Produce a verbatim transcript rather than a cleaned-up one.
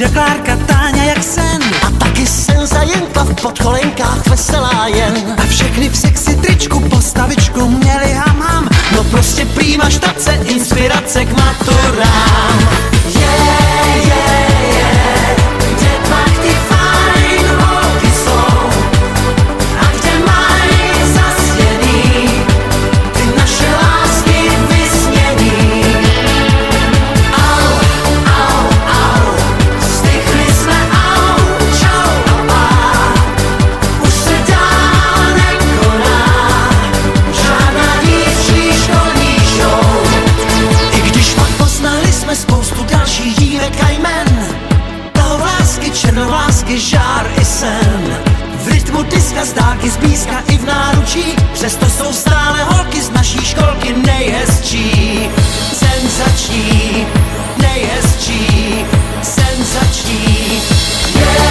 Frida, Klárka, Táňa jak sen. A taky Senza Jenka v podkolenkách veselá jen. A všechny v sexy tričku postavičku měli ham ham. No prostě prýma štace, inspirace k maturám. Yeah, yeah, yeah, kde pak ty fajn holky jsou? A kde mají zasněný ty naše lásky vysněný? Au, au, au, stychli jsme, au, čau a pár. Už se dál nekoná žádná dívčí školní show. I když pak poznali jsme spoustu dalších dívek a jmen, plahovlásky, černovlásky, žár i sen. V rytmu diska z dálky, z blízka i v náručí, přesto jsou stále holky z naší školky nejhezčí. Senzační, nejhezčí, senzační. Yeah.